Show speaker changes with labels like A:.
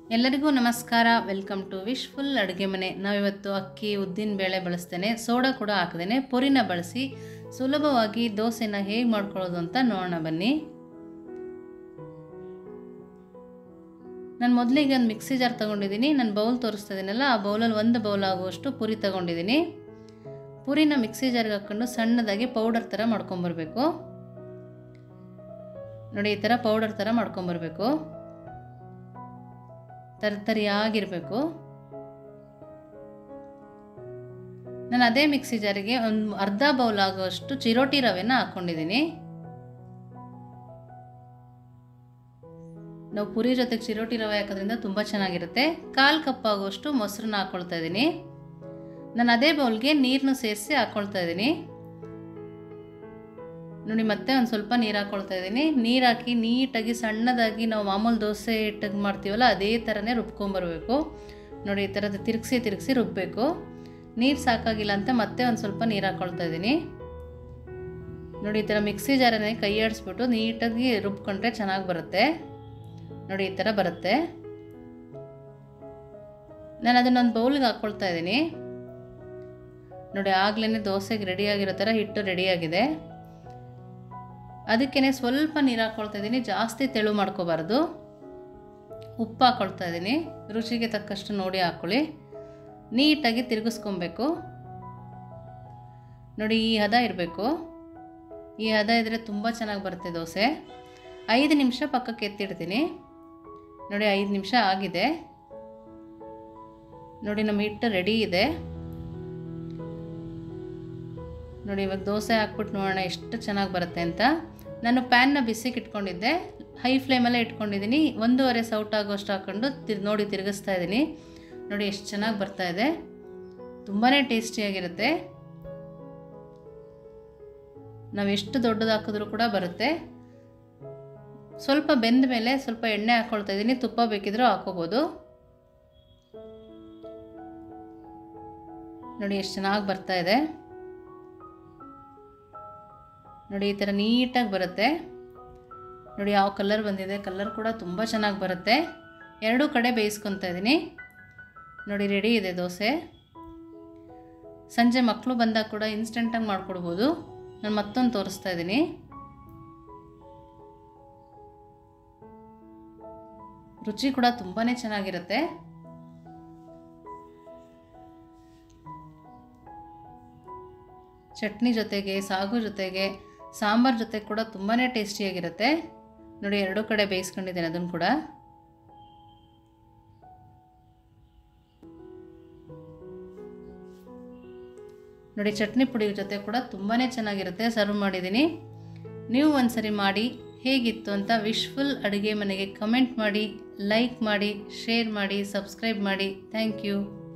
A: ಎಲ್ಲರಿಗೂ ನಮಸ್ಕಾರ. Welcome to wishful ಅಡುಗೆ ಮನೆ. ನಾವಿವತ್ತು ಅಕ್ಕಿ ಉದ್ದಿನ ಬೇಳೆ ಬಳಸ್ತೇನೆ, ಸೋಡಾ ಕೂಡ ಹಾಕದೇನೆ ಪುರಿನ ಬಳಸಿ ಸುಲಭವಾಗಿ ದೋಸೆನ ಹೇಗೆ ಮಾಡ್ಕೊಳ್ಳೋದು ಅಂತ ನೋಡೋಣ ಬನ್ನಿ. ನಾನು ಮೊದಲಿಗೆ ಒಂದು ಮಿಕ್ಸಿ ಜಾರ್ ತೊಗೊಂಡಿದ್ದೀನಿ. ನಾನು ಬೌಲ್ ತೋರಿಸ್ತಾ ಇದ್ದೀನಲ್ಲ, ಆ ಬೌಲಲ್ಲಿ ಒಂದು ಬೌಲ್ ಆಗುವಷ್ಟು ಪುರಿ ತೊಗೊಂಡಿದ್ದೀನಿ. ಪುರಿನ ಮಿಕ್ಸಿ ಜಾರ್ಗೆ ಹಾಕ್ಕೊಂಡು ಸಣ್ಣದಾಗಿ ಪೌಡರ್ ಥರ ಮಾಡ್ಕೊಂಬರ್ಬೇಕು. ನೋಡಿ, ಈ ಥರ ಪೌಡರ್ ಥರ ಮಾಡ್ಕೊಂಬರ್ಬೇಕು. ತರಿಯಾಗಿರಬೇಕು. ನಾನು ಅದೇ ಮಿಕ್ಸಿ ಜಾರಿಗೆ ಒಂದು ಅರ್ಧ ಬೌಲ್ ಆಗುವಷ್ಟು ಚಿರೋಟಿ ರವೆನ ಹಾಕ್ಕೊಂಡಿದ್ದೀನಿ. ನಾವು ಪುರಿ ಜೊತೆಗೆ ಚಿರೋಟಿ ರವೆ ಹಾಕೋದ್ರಿಂದ ತುಂಬ ಚೆನ್ನಾಗಿರುತ್ತೆ. 1/4 ಕಪ್ ಆಗುವಷ್ಟು ಮೊಸರನ್ನ ಹಾಕ್ಕೊಳ್ತಾ ಇದ್ದೀನಿ. ನಾನು ಅದೇ ಬೌಲ್ಗೆ ನೀರನ್ನು ಸೇರಿಸಿ ಹಾಕ್ಕೊಳ್ತಾ ಇದ್ದೀನಿ. ನೋಡಿ, ಮತ್ತೆ ಒಂದು ಸ್ವಲ್ಪ ನೀರು ಹಾಕ್ಕೊಳ್ತಾ ಇದ್ದೀನಿ. ನೀರು ಹಾಕಿ ನೀಟಾಗಿ ಸಣ್ಣದಾಗಿ ನಾವು ಮಾಮೂಲು ದೋಸೆ ಹಿಟ್ಟಿಗೆ ಮಾಡ್ತೀವಲ್ಲ, ಅದೇ ಥರನೇ ರುಬ್ಕೊಂಬರ್ಬೇಕು. ನೋಡಿ, ಈ ಥರದ ತಿರುಗಿಸಿ ರುಬ್ಬಬೇಕು. ನೀರು ಸಾಕಾಗಿಲ್ಲ ಅಂತ ಮತ್ತೆ ಒಂದು ಸ್ವಲ್ಪ ನೀರು ಹಾಕ್ಕೊಳ್ತಾ ಇದ್ದೀನಿ. ನೋಡಿ, ಈ ಥರ ಮಿಕ್ಸಿ ಜಾರನ್ನೇ ಕೈ ಆಡಿಸ್ಬಿಟ್ಟು ನೀಟಾಗಿ ರುಬ್ಕೊಂಡ್ರೆ ಚೆನ್ನಾಗಿ ಬರುತ್ತೆ. ನೋಡಿ, ಈ ಥರ ಬರುತ್ತೆ. ನಾನು ಅದನ್ನೊಂದು ಬೌಲ್ಗೆ ಹಾಕ್ಕೊಳ್ತಾ ಇದ್ದೀನಿ. ನೋಡಿ, ಆಗಲೇ ದೋಸೆಗೆ ರೆಡಿಯಾಗಿರೋ ಥರ ಹಿಟ್ಟು ರೆಡಿಯಾಗಿದೆ. ಅದಕ್ಕೇ ಸ್ವಲ್ಪ ನೀರು ಹಾಕ್ಕೊಳ್ತಾ ಇದ್ದೀನಿ. ಜಾಸ್ತಿ ತೆಳು ಮಾಡ್ಕೋಬಾರ್ದು. ಉಪ್ಪು ಹಾಕ್ಕೊಳ್ತಾ ಇದ್ದೀನಿ. ರುಚಿಗೆ ತಕ್ಕಷ್ಟು ನೋಡಿ ಹಾಕ್ಕೊಳ್ಳಿ. ನೀಟಾಗಿ ತಿರುಗಿಸ್ಕೊಬೇಕು. ನೋಡಿ, ಈ ಹದ ಇರಬೇಕು. ಈ ಹದ ಇದ್ದರೆ ತುಂಬ ಚೆನ್ನಾಗಿ ಬರುತ್ತೆ ದೋಸೆ. 5 ನಿಮಿಷ ಪಕ್ಕಕ್ಕೆ ಎತ್ತಿಡ್ತೀನಿ. ನೋಡಿ, 5 ನಿಮಿಷ ಆಗಿದೆ. ನೋಡಿ, ನಮ್ಮ ಹಿಟ್ಟು ರೆಡಿ ಇದೆ. ನೋಡಿ, ಇವಾಗ ದೋಸೆ ಹಾಕ್ಬಿಟ್ಟು ನೋಡೋಣ ಎಷ್ಟು ಚೆನ್ನಾಗಿ ಬರುತ್ತೆ ಅಂತ. ನಾನು ಪ್ಯಾನ್ನ ಬಿಸಿಗೆ ಇಟ್ಕೊಂಡಿದ್ದೆ, ಹೈ ಫ್ಲೇಮಲ್ಲೇ ಇಟ್ಕೊಂಡಿದ್ದೀನಿ. 1.5 ಸೌಟ್ ಆಗೋಷ್ಟು ಹಾಕ್ಕೊಂಡು ನೋಡಿ ತಿರುಗಿಸ್ತಾ ಇದ್ದೀನಿ. ನೋಡಿ, ಎಷ್ಟು ಚೆನ್ನಾಗಿ ಬರ್ತಾ ಇದೆ. ತುಂಬಾ ಟೇಸ್ಟಿಯಾಗಿರುತ್ತೆ. ನಾವು ಎಷ್ಟು ದೊಡ್ಡದು ಹಾಕಿದ್ರೂ ಕೂಡ ಬರುತ್ತೆ. ಸ್ವಲ್ಪ ಬೆಂದ ಮೇಲೆ ಸ್ವಲ್ಪ ಎಣ್ಣೆ ಹಾಕ್ಕೊಳ್ತಾ ಇದ್ದೀನಿ. ತುಪ್ಪ ಬೇಕಿದ್ರೂ ಹಾಕೋಬೋದು. ನೋಡಿ, ಎಷ್ಟು ಚೆನ್ನಾಗಿ ಬರ್ತಾ ಇದೆ. ನೋಡಿ, ಈ ಥರ ನೀಟಾಗಿ ಬರುತ್ತೆ. ನೋಡಿ, ಯಾವ ಕಲರ್ ಬಂದಿದೆ. ಕಲರ್ ಕೂಡ ತುಂಬ ಚೆನ್ನಾಗಿ ಬರುತ್ತೆ. 2 ಕಡೆ ಬೇಯಿಸ್ಕೊತಾ ಇದ್ದೀನಿ. ನೋಡಿ, ರೆಡಿ ಇದೆ ದೋಸೆ. ಸಂಜೆ ಮಕ್ಕಳು ಬಂದಾಗ ಕೂಡ ಇನ್ಸ್ಟೆಂಟಾಗಿ ಮಾಡಿಕೊಡ್ಬೋದು. ನಾನು ಮತ್ತೊಂದು ತೋರಿಸ್ತಾ ಇದ್ದೀನಿ. ರುಚಿ ಕೂಡ ತುಂಬಾ ಚೆನ್ನಾಗಿರುತ್ತೆ. ಚಟ್ನಿ ಜೊತೆಗೆ, ಸಾಗು ಜೊತೆಗೆ, ಸಾಂಬಾರು ಜೊತೆ ಕೂಡ ತುಂಬಾ ಟೇಸ್ಟಿಯಾಗಿರುತ್ತೆ. ನೋಡಿ, 2 ಕಡೆ ಬೇಯಿಸ್ಕೊಂಡಿದ್ದೇನೆ ಅದನ್ನು ಕೂಡ. ನೋಡಿ, ಚಟ್ನಿ ಪುಡಿ ಜೊತೆ ಕೂಡ ತುಂಬಾ ಚೆನ್ನಾಗಿರುತ್ತೆ. ಸರ್ವ್ ಮಾಡಿದ್ದೀನಿ. ನೀವು ಒಂದ್ಸರಿ ಮಾಡಿ ಹೇಗಿತ್ತು ಅಂತ ವಿಶ್ಫುಲ್ ಅಡುಗೆ ಮನೆಗೆ ಕಮೆಂಟ್ ಮಾಡಿ, ಲೈಕ್ ಮಾಡಿ, ಶೇರ್ ಮಾಡಿ, ಸಬ್ಸ್ಕ್ರೈಬ್ ಮಾಡಿ. Thank you.